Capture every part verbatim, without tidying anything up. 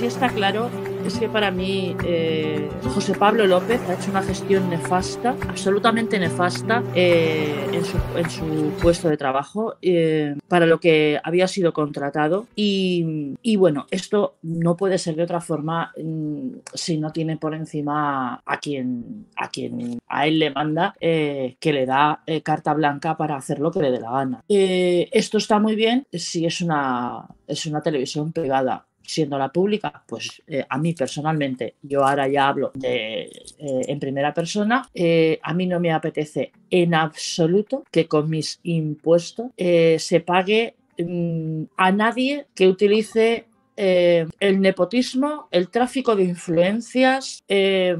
está claro es que para mí eh, José Pablo López ha hecho una gestión nefasta, absolutamente nefasta, eh, en, su, en su puesto de trabajo, eh, para lo que había sido contratado. Y, y bueno, esto no puede ser de otra forma mmm, si no tiene por encima a quien a, quien a él le manda, eh, que le da eh, carta blanca para hacer lo que le dé la gana. Eh, esto está muy bien si es una, es una televisión privada. Siendo la pública, pues eh, a mí personalmente, yo ahora ya hablo de, eh, en primera persona, eh, a mí no me apetece en absoluto que con mis impuestos eh, se pague mmm, a nadie que utilice Eh, el nepotismo, el tráfico de influencias, eh,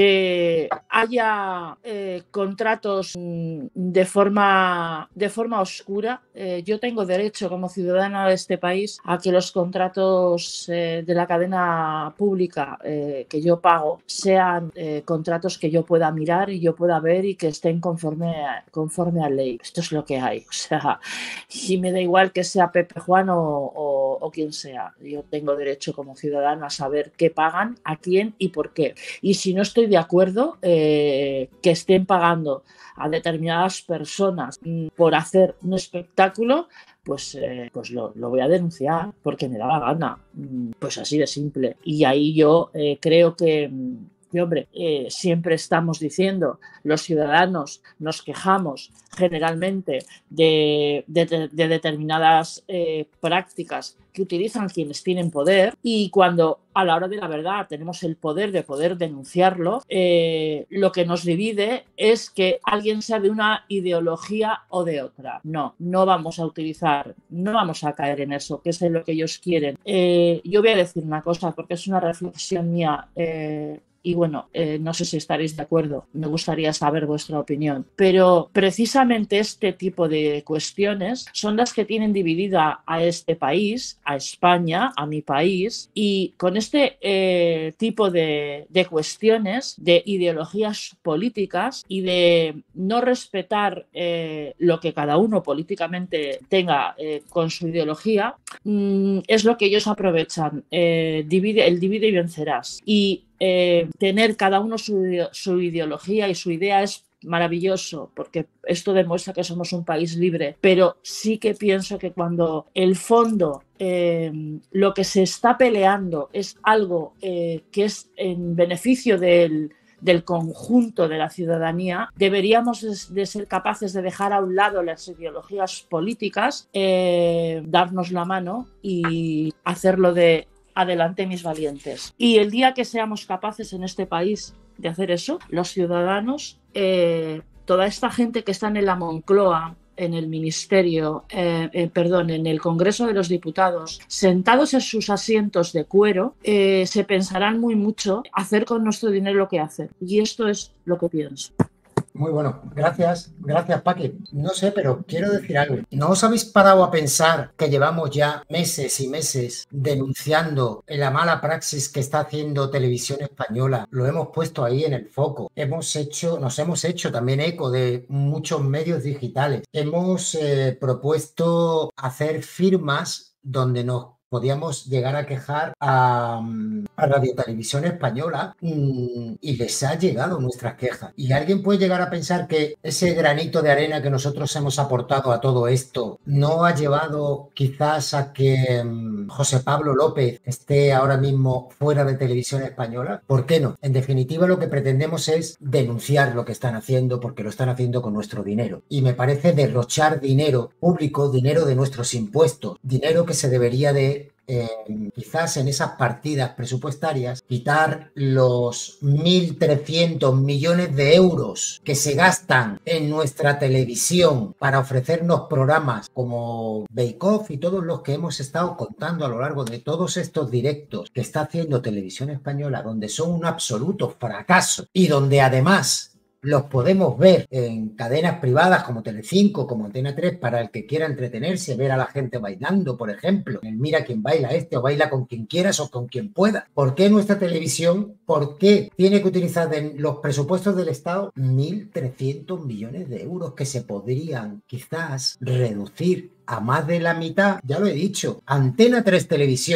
que haya eh, contratos de forma, de forma oscura. Eh, yo tengo derecho como ciudadana de este país a que los contratos eh, de la cadena pública eh, que yo pago sean eh, contratos que yo pueda mirar y yo pueda ver y que estén conforme a, conforme a ley. Esto es lo que hay. O sea, y me da igual que sea Pepe Juan o, o, o quien sea. Yo tengo derecho como ciudadano a saber qué pagan, a quién y por qué. Y si no estoy de acuerdo eh, que estén pagando a determinadas personas mm, por hacer un espectáculo, pues, eh, pues lo, lo voy a denunciar porque me da la gana. Mm, pues así de simple. Y ahí yo eh, creo que... Y hombre, eh, siempre estamos diciendo, los ciudadanos nos quejamos generalmente de, de, de determinadas eh, prácticas que utilizan quienes tienen poder, y cuando a la hora de la verdad tenemos el poder de poder denunciarlo, eh, lo que nos divide es que alguien sea de una ideología o de otra. No, no vamos a utilizar, no vamos a caer en eso, que es lo que ellos quieren. Eh, yo voy a decir una cosa, porque es una reflexión mía, eh, y bueno, eh, no sé si estaréis de acuerdo, me gustaría saber vuestra opinión, pero precisamente este tipo de cuestiones son las que tienen dividida a este país, a España, a mi país, y con este eh, tipo de, de cuestiones, de ideologías políticas y de no respetar eh, lo que cada uno políticamente tenga eh, con su ideología, mmm, es lo que ellos aprovechan, eh, divide, el divide y vencerás. Y Eh, tener cada uno su, su ideología y su idea es maravilloso, porque esto demuestra que somos un país libre, pero sí que pienso que cuando el fondo, eh, lo que se está peleando es algo eh, que es en beneficio del, del conjunto de la ciudadanía, deberíamos de ser capaces de dejar a un lado las ideologías políticas, eh, darnos la mano y hacerlo de adelante mis valientes. Y el día que seamos capaces en este país de hacer eso, los ciudadanos, eh, toda esta gente que está en la Moncloa, en el Ministerio, eh, eh, perdón, en el Congreso de los Diputados, sentados en sus asientos de cuero, eh, se pensarán muy mucho hacer con nuestro dinero lo que hacen. Y esto es lo que pienso. Muy bueno, gracias, gracias Paqui. No sé, pero quiero decir algo. ¿No os habéis parado a pensar que llevamos ya meses y meses denunciando la mala praxis que está haciendo Televisión Española? Lo hemos puesto ahí en el foco. Hemos hecho, nos hemos hecho también eco de muchos medios digitales. Hemos eh, propuesto hacer firmas donde nos podíamos llegar a quejar a, a Radio Televisión Española y les ha llegado nuestras quejas. Y alguien puede llegar a pensar que ese granito de arena que nosotros hemos aportado a todo esto no ha llevado quizás a que um, José Pablo López esté ahora mismo fuera de Televisión Española. ¿Por qué no? En definitiva, lo que pretendemos es denunciar lo que están haciendo, porque lo están haciendo con nuestro dinero. Y me parece derrochar dinero público, dinero de nuestros impuestos, dinero que se debería de Eh, quizás en esas partidas presupuestarias quitar los mil trescientos millones de euros que se gastan en nuestra televisión para ofrecernos programas como Bake Off y todos los que hemos estado contando a lo largo de todos estos directos que está haciendo Televisión Española, donde son un absoluto fracaso y donde además los podemos ver en cadenas privadas como Telecinco, como Antena tres, para el que quiera entretenerse, ver a la gente bailando, por ejemplo. El Mira quién baila este, o baila con quien quieras o con quien pueda. ¿Por qué nuestra televisión, por qué tiene que utilizar en los presupuestos del Estado mil trescientos millones de euros que se podrían quizás reducir a más de la mitad? Ya lo he dicho, Antena tres Televisión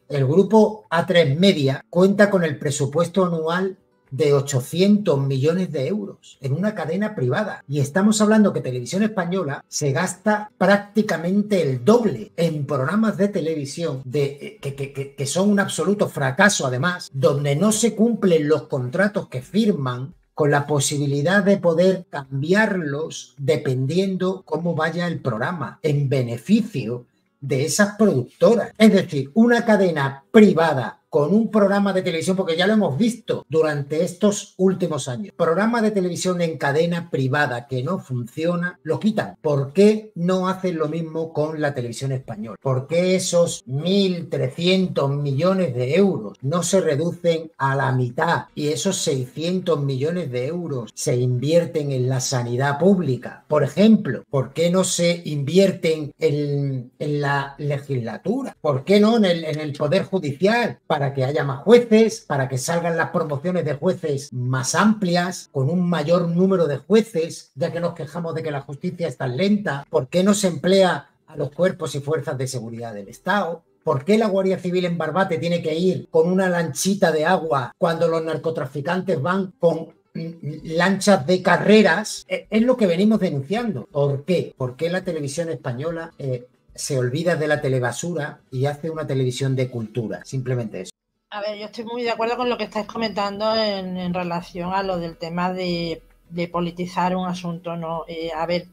El grupo A tres Media cuenta con el presupuesto anual de ochocientos millones de euros en una cadena privada. Y estamos hablando que Televisión Española se gasta prácticamente el doble en programas de televisión de, que, que, que son un absoluto fracaso, además, donde no se cumplen los contratos que firman, con la posibilidad de poder cambiarlos dependiendo cómo vaya el programa, en beneficio de esas productoras. Es decir, una cadena privada con un programa de televisión, porque ya lo hemos visto durante estos últimos años, programa de televisión en cadena privada que no funciona, lo quitan. ¿Por qué no hacen lo mismo con la televisión española? ¿Por qué esos mil trescientos millones de euros no se reducen a la mitad y esos seiscientos millones de euros se invierten en la sanidad pública? Por ejemplo, ¿por qué no se invierten en, en la legislatura? ¿Por qué no en el, en el Poder Judicial? Para que haya más jueces, para que salgan las promociones de jueces más amplias, con un mayor número de jueces, ya que nos quejamos de que la justicia es tan lenta. ¿Por qué no se emplea a los cuerpos y fuerzas de seguridad del Estado? ¿Por qué la Guardia Civil en Barbate tiene que ir con una lanchita de agua cuando los narcotraficantes van con lanchas de carreras? Es lo que venimos denunciando. ¿Por qué? ¿Por qué la televisión española eh, se olvida de la telebasura y hace una televisión de cultura? Simplemente eso. A ver, yo estoy muy de acuerdo con lo que estáis comentando en, en relación a lo del tema de, de politizar un asunto, ¿no? Eh, a ver,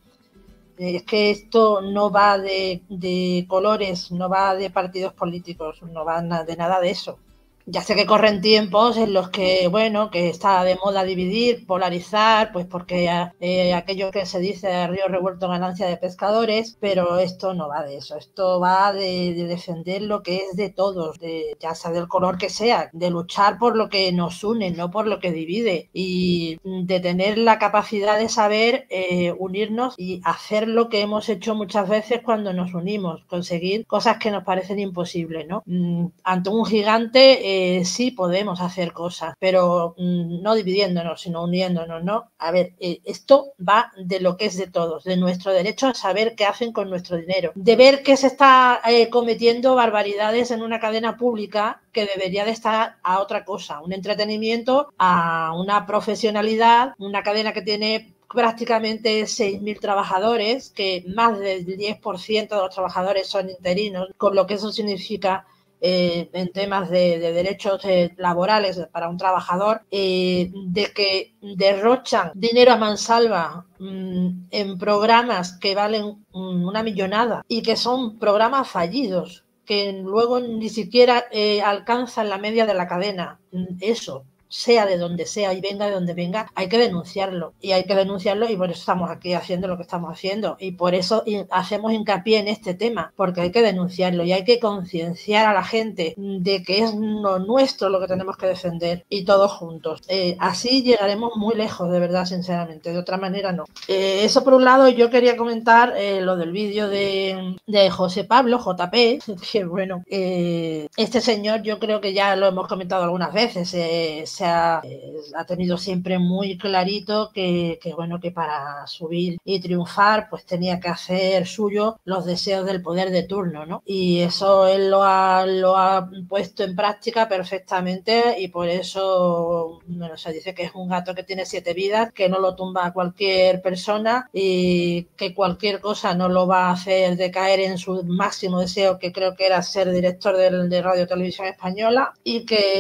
es que esto no va de, de colores, no va de partidos políticos, no va de nada de eso. Ya sé que corren tiempos en los que, bueno, que está de moda dividir, polarizar, pues porque eh, aquello que se dice río revuelto ganancia de pescadores, pero esto no va de eso, esto va de, de defender lo que es de todos, de, ya sea del color que sea, de luchar por lo que nos une, no por lo que divide, y de tener la capacidad de saber eh, unirnos y hacer lo que hemos hecho muchas veces cuando nos unimos, conseguir cosas que nos parecen imposibles, ¿no? Mm, ante un gigante eh, Eh, sí podemos hacer cosas, pero mm, no dividiéndonos, sino uniéndonos, ¿no? A ver, eh, esto va de lo que es de todos, de nuestro derecho a saber qué hacen con nuestro dinero, de ver que se está eh, cometiendo barbaridades en una cadena pública que debería de estar a otra cosa, un entretenimiento, a una profesionalidad, una cadena que tiene prácticamente seis mil trabajadores, que más del diez por ciento de los trabajadores son interinos, con lo que eso significa Eh, en temas de, de derechos eh, laborales para un trabajador, eh, de que derrochan dinero a mansalva mmm, en programas que valen mmm, una millonada y que son programas fallidos, que luego ni siquiera eh, alcanzan la media de la cadena. Eso, sea de donde sea y venga de donde venga, hay que denunciarlo y hay que denunciarlo y por eso estamos aquí haciendo lo que estamos haciendo y por eso hacemos hincapié en este tema, porque hay que denunciarlo y hay que concienciar a la gente de que es lo nuestro lo que tenemos que defender y todos juntos. Eh, así llegaremos muy lejos, de verdad, sinceramente, de otra manera no. Eh, eso por un lado. Yo quería comentar eh, lo del vídeo de, de José Pablo, J P, que bueno, eh, este señor yo creo que ya lo hemos comentado algunas veces, eh, se ha, eh, ha tenido siempre muy clarito que, que bueno, que para subir y triunfar pues tenía que hacer suyo los deseos del poder de turno, ¿no? Y eso él lo ha, lo ha puesto en práctica perfectamente y por eso, bueno, se dice que es un gato que tiene siete vidas, que no lo tumba a cualquier persona y que cualquier cosa no lo va a hacer decaer en su máximo deseo, que creo que era ser director de, de Radio Televisión Española, y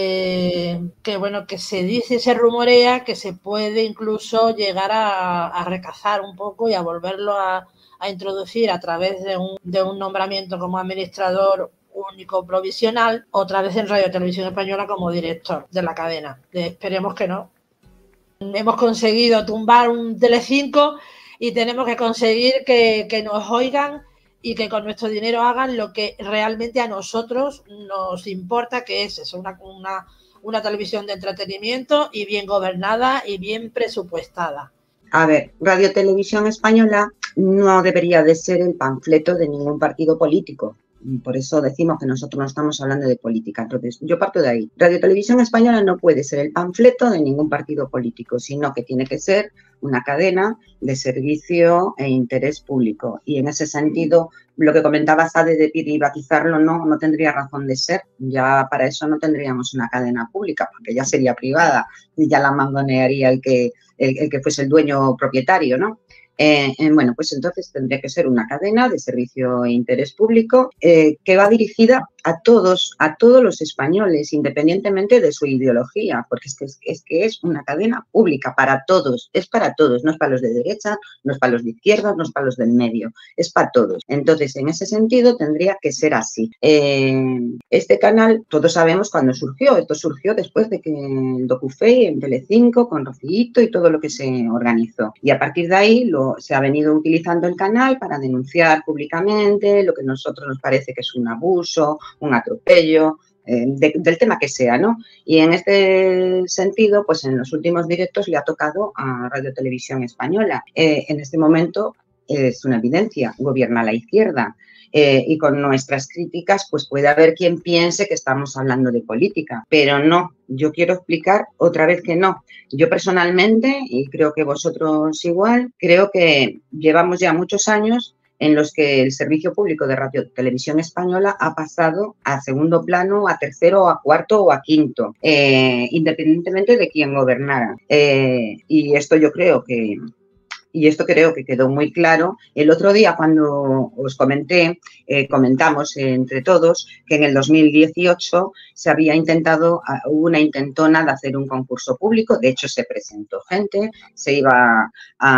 que, que bueno, que se dice y se rumorea que se puede incluso llegar a, a recazar un poco y a volverlo a, a introducir a través de un, de un nombramiento como administrador único provisional, otra vez en Radio Televisión Española como director de la cadena. Esperemos que no. Hemos conseguido tumbar un Telecinco y tenemos que conseguir que, que nos oigan y que con nuestro dinero hagan lo que realmente a nosotros nos importa, que es eso, una, una una televisión de entretenimiento y bien gobernada y bien presupuestada. A ver, Radio Televisión Española no debería de ser el panfleto de ningún partido político. Por eso decimos que nosotros no estamos hablando de política. Entonces, yo parto de ahí. Radio Televisión Española no puede ser el panfleto de ningún partido político, sino que tiene que ser una cadena de servicio e interés público. Y en ese sentido, lo que comentaba Sade de privatizarlo no, no tendría razón de ser. Ya para eso no tendríamos una cadena pública, porque ya sería privada y ya la mangonearía el que, el, el que fuese el dueño propietario, ¿no? Eh, eh, bueno, pues entonces tendría que ser una cadena de servicio e interés público eh, que va dirigida a todos, a todos los españoles, independientemente de su ideología, porque es que es, es que es una cadena pública para todos, es para todos, no es para los de derecha, no es para los de izquierda, no es para los del medio, es para todos. Entonces, en ese sentido, tendría que ser así. Eh, este canal, todos sabemos cuándo surgió, esto surgió después de que el Docufei en Telecinco, con Rocillito y todo lo que se organizó. Y a partir de ahí lo, se ha venido utilizando el canal para denunciar públicamente lo que a nosotros nos parece que es un abuso, un atropello, eh, de, del tema que sea, ¿no? Y en este sentido, pues en los últimos directos le ha tocado a Radio Televisión Española. Eh, en este momento es una evidencia, gobierna la izquierda. Eh, y con nuestras críticas, pues puede haber quien piense que estamos hablando de política, pero no, yo quiero explicar otra vez que no. Yo personalmente, y creo que vosotros igual, creo que llevamos ya muchos años en los que el servicio público de Radio Televisión Española ha pasado a segundo plano, a tercero, a cuarto o a quinto, eh, independientemente de quién gobernara. Eh, y esto yo creo que... Y esto creo que quedó muy claro. El otro día, cuando os comenté, eh, comentamos entre todos que en el dos mil dieciocho se había intentado, hubo una intentona de hacer un concurso público. De hecho, se presentó gente, se iba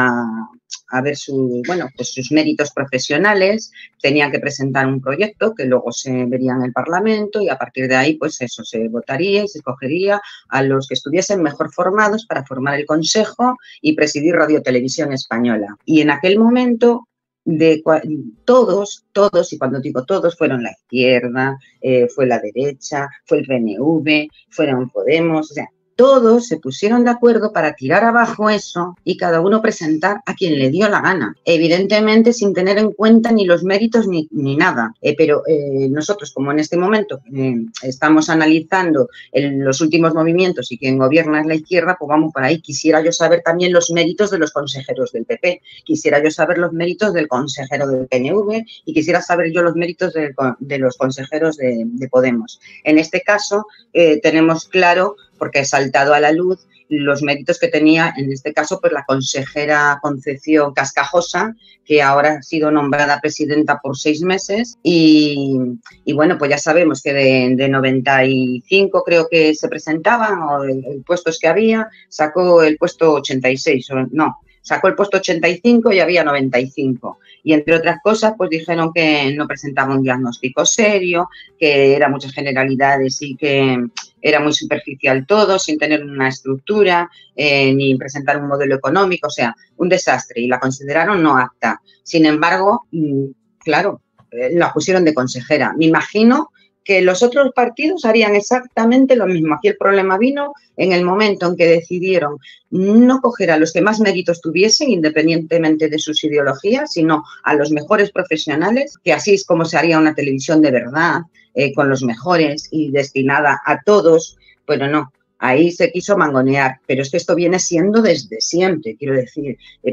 a, a ver su, bueno, pues sus méritos profesionales, tenían que presentar un proyecto que luego se vería en el Parlamento y a partir de ahí, pues eso, se votaría y se escogería a los que estuviesen mejor formados para formar el Consejo y presidir Radio Televisión Española. Y en aquel momento, de todos, todos, y cuando digo todos, fueron la izquierda, eh, fue la derecha, fue el P N V, fueron Podemos, o sea, todos se pusieron de acuerdo para tirar abajo eso y cada uno presentar a quien le dio la gana. Evidentemente sin tener en cuenta ni los méritos ni, ni nada. Eh, pero eh, nosotros, como en este momento eh, estamos analizando el, los últimos movimientos y quien gobierna es la izquierda, pues vamos por ahí. Quisiera yo saber también los méritos de los consejeros del P P. Quisiera yo saber los méritos del consejero del P N V y quisiera saber yo los méritos de, de los consejeros de, de Podemos. En este caso eh, tenemos claro, porque he saltado a la luz, los méritos que tenía, en este caso, pues la consejera Concepción Cascajosa, que ahora ha sido nombrada presidenta por seis meses. Y, y bueno, pues ya sabemos que de, de noventa y cinco creo que se presentaban, o el, el puestos que había, sacó el puesto ochenta y seis, o no, sacó el puesto ochenta y cinco y había noventa y cinco. Y entre otras cosas, pues dijeron que no presentaba un diagnóstico serio, que eran muchas generalidades y que era muy superficial todo, sin tener una estructura, eh, ni presentar un modelo económico, o sea, un desastre. Y la consideraron no apta. Sin embargo, claro, eh, la pusieron de consejera. Me imagino que los otros partidos harían exactamente lo mismo. Aquí el problema vino en el momento en que decidieron no coger a los que más méritos tuviesen, independientemente de sus ideologías, sino a los mejores profesionales, que así es como se haría una televisión de verdad, eh, con los mejores y destinada a todos. Bueno, no, ahí se quiso mangonear, pero es que esto viene siendo desde siempre, quiero decir. Eh,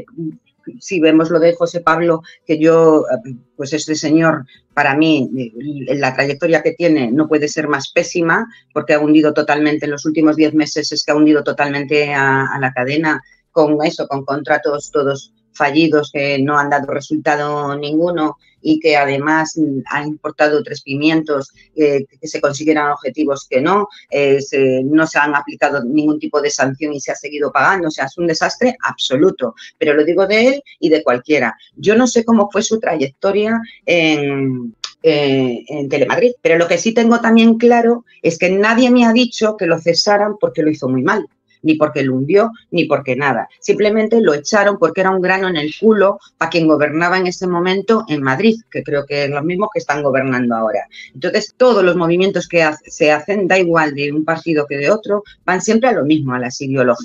si vemos lo de José Pablo, que yo, pues este señor, para mí, la trayectoria que tiene no puede ser más pésima, porque ha hundido totalmente, en los últimos diez meses es que ha hundido totalmente a, a la cadena con eso, con contratos todos fallidos que no han dado resultado ninguno y que además han importado tres pimientos eh, que se consiguieran objetivos que no, eh, se, no se han aplicado ningún tipo de sanción y se ha seguido pagando, o sea, es un desastre absoluto, pero lo digo de él y de cualquiera. Yo no sé cómo fue su trayectoria en... Eh, en Telemadrid, pero lo que sí tengo también claro es que nadie me ha dicho que lo cesaran porque lo hizo muy mal, ni porque lo hundió, ni porque nada. Simplemente lo echaron porque era un grano en el culo para quien gobernaba en ese momento en Madrid, que creo que es lo mismo que están gobernando ahora. Entonces, todos los movimientos que se hacen, da igual de un partido que de otro, van siempre a lo mismo, a las ideologías.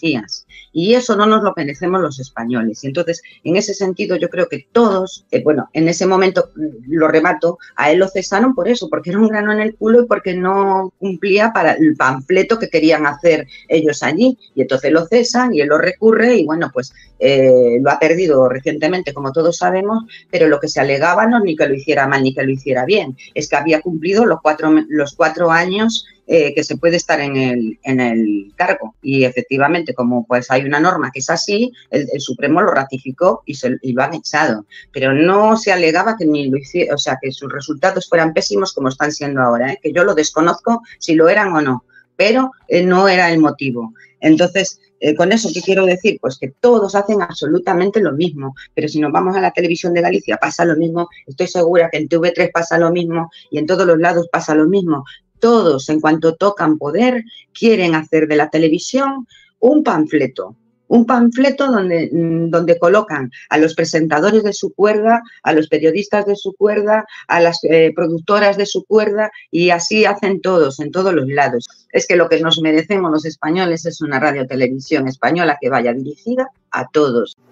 Y eso no nos lo merecemos los españoles. Y entonces, en ese sentido, yo creo que todos, eh, bueno, en ese momento, lo remato, a él lo cesaron por eso, porque era un grano en el culo y porque no cumplía para el panfleto que querían hacer ellos allí. Y entonces lo cesan y él lo recurre y, bueno, pues eh, lo ha perdido recientemente, como todos sabemos, pero lo que se alegaba no es ni que lo hiciera mal ni que lo hiciera bien, es que había cumplido los cuatro, los cuatro años eh, que se puede estar en el, en el cargo. Y efectivamente, como pues hay una norma que es así, el, el Supremo lo ratificó y, se, y lo han echado. Pero no se alegaba que ni lo hiciera, o sea, que sus resultados fueran pésimos como están siendo ahora, ¿eh? Que yo lo desconozco si lo eran o no, pero eh, no era el motivo. Entonces, eh, con eso, ¿qué quiero decir? Pues que todos hacen absolutamente lo mismo, pero si nos vamos a la televisión de Galicia pasa lo mismo, estoy segura que en T V tres pasa lo mismo y en todos los lados pasa lo mismo. Todos, en cuanto tocan poder, quieren hacer de la televisión un panfleto. Un panfleto donde, donde colocan a los presentadores de su cuerda, a los periodistas de su cuerda, a las eh, productoras de su cuerda y así hacen todos, en todos los lados. Es que lo que nos merecemos los españoles es una radio-televisión española que vaya dirigida a todos.